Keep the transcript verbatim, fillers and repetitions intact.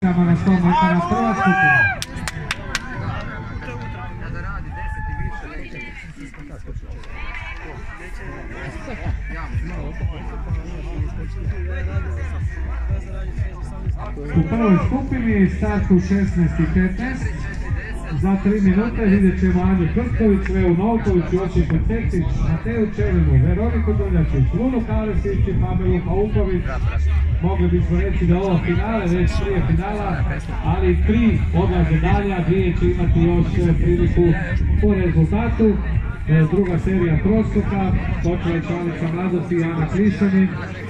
na sto metara prva skupina. U prvoj skupini start u šesnaest i petnaest. Za tri minute vidjet ćemo Anju Krstović, Leu Novković, Josip Pecetić, Mateju Čelinu, Veroniku Drljačić, Lunu Kalesić i Pamelu Pauković. Mogli bismo reći da ovo finale, već prije finala, ali tri odlaze dalje, dvije će imati još priliku po rezultatu. Druga serija troskoka, počela je članica mladosti Ana Krišanin.